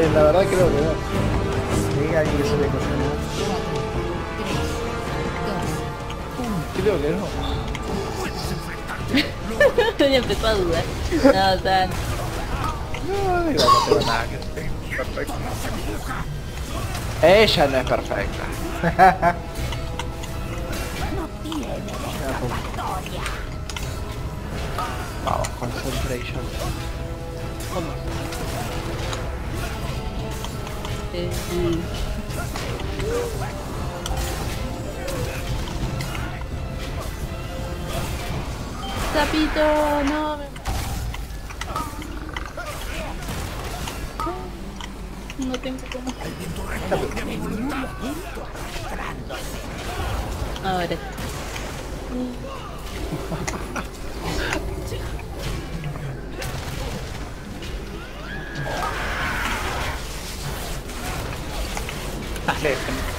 la verdad creo que no. Sí, alguien que se le cocinó. Creo que no. Ya empezó a dudar. No, o sea, No, digo, no tengo nada que esté perfecto. Ella no es perfecta. Vamos, concentration. eh, Sapito, no no tengo como. Ahora. Dale,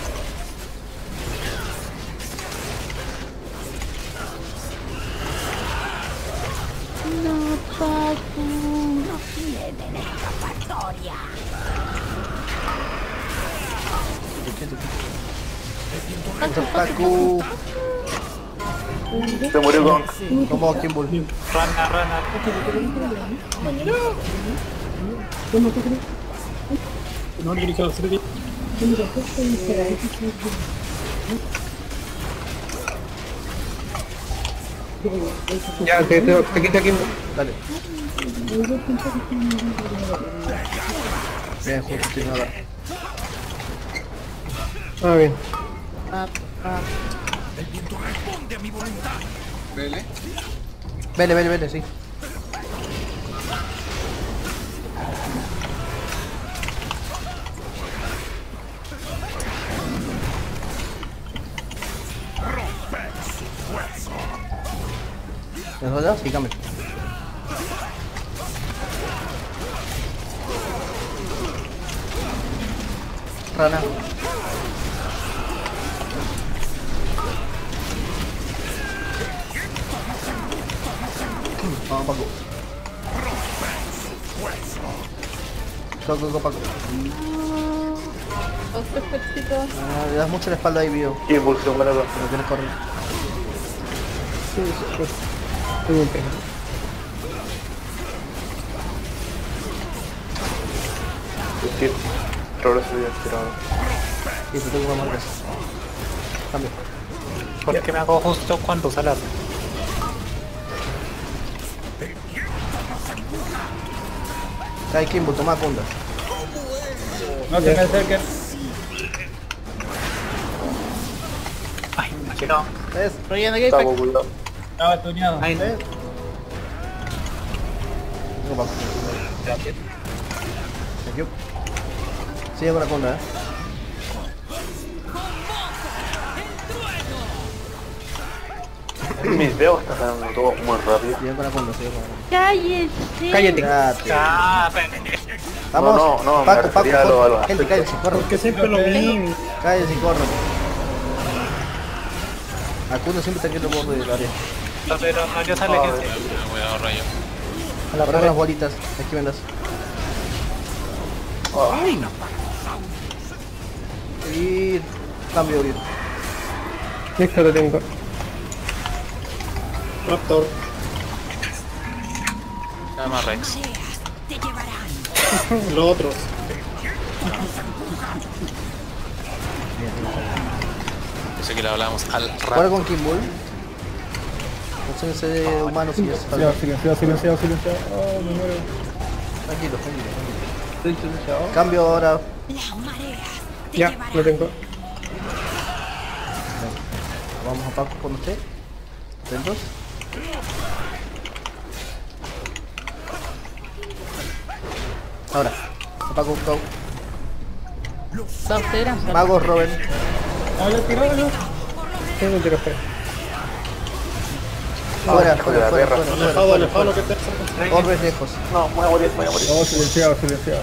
No, Papu. Pacu. Se murió Gonk. Como Kimball. rana, rana. No, yo quiero hacer bien. Ya, te quita aquí. Dale. Bien, justo, sin nada. Ah, bien. Vele, vele, vele, sí. ¿Me jodas? Sí, cambio. Rana. Vamos, Paco. Go, Paco. Otro fuercito. Ah, le das mucho la espalda ahí, Bio. Y impulsión para dos. Pero tienes que correr. Sí, sí, pues. Tengo un pena. Sí, Trollo se había tirado. Y te tengo una marca. Cambio. ¿Por qué me hago justo cuando salas? Cae Kimbo, toma Kunda. No se me acerquen. Ay, aquí no. ¿Ves? Rellena Gate Estaba Pack. ocultado. Estaba tuneado. Ay, ¿Ves? Tengo Paco. Thank you. Sigue con la Kunda, Mis dedos están dando todo muy rápido. Sigue con la Kunda, sigue con la Kunda. ¡Cállese! Cállate. Cállate. ah, Vamos. No, me Paco, Paco, refería a corre. los Gente, cállese, corre. Porque siempre lo mismo. Cállese y corre. Akuna siempre está aquí en el borde del área. pero no, yo sale que Cuidado, rayo. a la Corre pared. las bolitas. Aquí vendas. Ay, Y cambio, Bio. Listo, lo tengo. Raptor. Nada más Rex. Los otros. Eso que le hablábamos al Juega rap. con Kimball. Concéntrense de humanos y eso. Silenciado. Oh, me muero. Tranquilo. Estoy silenciado. Cambio ahora. Ya, lo tengo. Vamos a Paco con usted. ¿Atentos? Ahora. A Paco, go. Dos eran. Magos, Robin. Ah, ya tirado. Tengo un tiro fe. Fuera. Alejado lo que te hace. Orbes lejos. no, voy a morir. Oh, silenciado.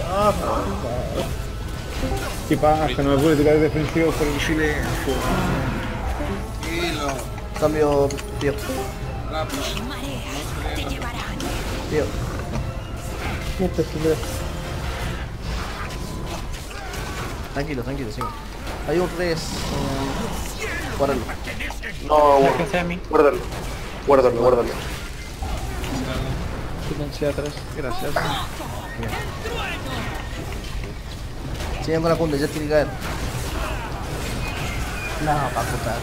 ¿Qué pasa? No me pude tirar defensivo por el silencio. Cambio, tío. Tío. Esto es Tranquilo, sigue. Hay un res. Guárdalo. No, Déjense a mí. guárdalo. Guárdalo. Silencia atrás. Gracias. Sigan con la punta, ya tiene que caer. No, pa' putar.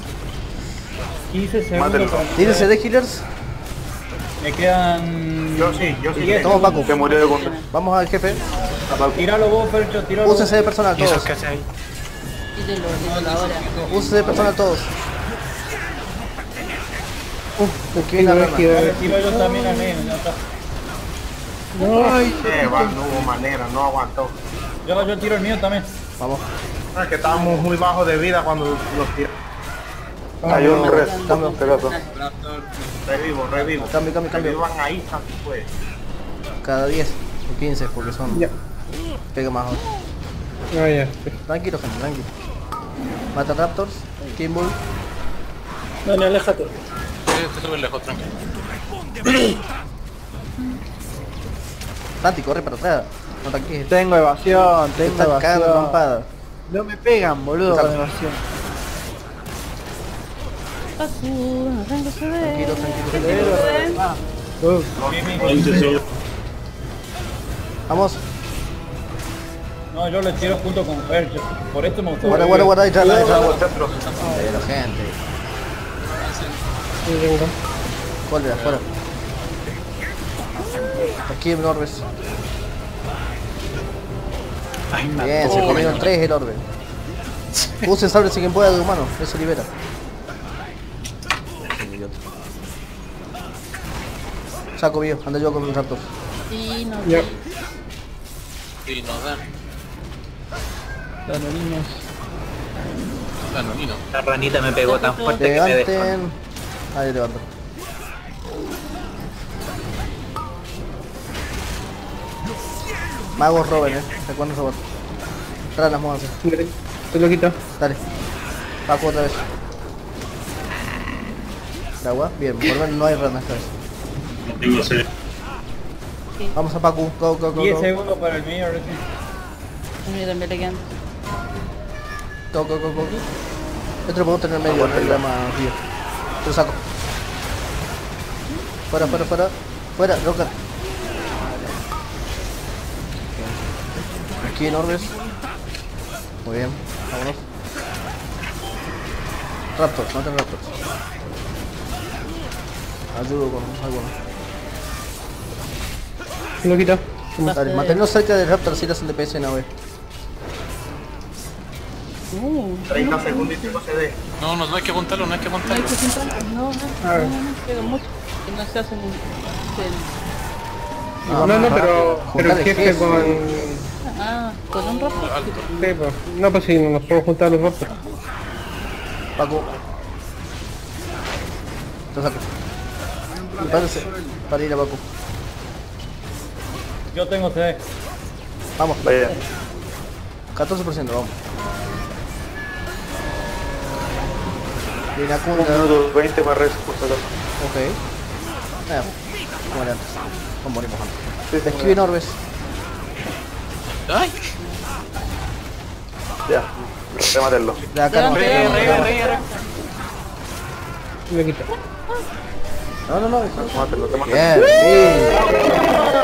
15 segundos Mátelo. para... ¿Tienes de healers? Me quedan... Yo sí. 10. Toma, Paco. Se murió de contra. Vamos al jefe. Tíralo vos, Fercho, tíralo. Úsense de personal ¿Y eso todos. qué hace ahí? Tírelo ahora. Úsense de personal todos. ¿Qué viene la rana? Tiro yo también al medio, ya está. No hubo manera, no aguantó. Yo tiro el mío también. Vamos. Es que estábamos muy bajos de vida cuando los tiramos. Hay un res. Cambio. Pegaso. Revivo. Cambio. Revivan ahí, casi fue. Cada 10 o 15 porque son... Pega más ahora. Tranquilo, gente, tranquilo. Mata Raptors. Kimball. Dani, aléjate. Estoy súper lejos, tranquilo. Santi, corre para atrás. No tanques. Tengo evasión, Te están cagando trompada. No me pegan, boludo, Exacto. con evasión. Pacu, no tengo CD. Tranquilo. Vamos. No, yo le tiro junto con Fercho. Por esto me gustó. Guarda ahí, trala. Centro. Pero gente. Cólera, fuera. Aquí en Orbes. Ay, me Bien, se comieron 3 el orbe. Use sable si quien pueda de humano, eso libera. Saco mío, anda yo con mis raptors. Y no. Y nos dan. Danoninos. Danonino. La ranita me pegó tan fuerte que me dejó. Levanten. Ahí levanto. Magos roben, recuerden robar. Ranas, muévanse. Te lo quito. Dale. Paco otra vez. ¿De agua? Bien, por lo menos no hay ranas esta vez. Vamos a Paco, go. 10 segundos para el mío, recién. El mío también le quedan. Go. Esto lo podemos tener en medio, el programa río. Te lo saco. Fuera, Roca. Aquí en Orbes. Muy bien, vámonos. Raptors, maten Raptors. Ayudo con algunos. Lo quito. Dale, mantenernos cerca del Raptor si las DPS en AOE. 30 segundos y CD. No hay que apuntarlo, no hay que No hay apuntarlo. que sentar. No, pega mucho. Que no se hacen. No, pero el jefe con... Con un rojo. Sí, pues, no, pues si no nos podemos juntar los Raptors. Paco. Lo saco. Prepárense para ir a Paco. Yo tengo CD. Vamos. Vaya. 14%, vamos. Viene a 1 minuto 20 más res por si acaso. Ok. Como era antes. No morimos antes. Sí, Esquive Orbes. ¡Ay! Ya. Rematenlo. De acá no. Lo quito. No. Rematenlo. Bien, bien.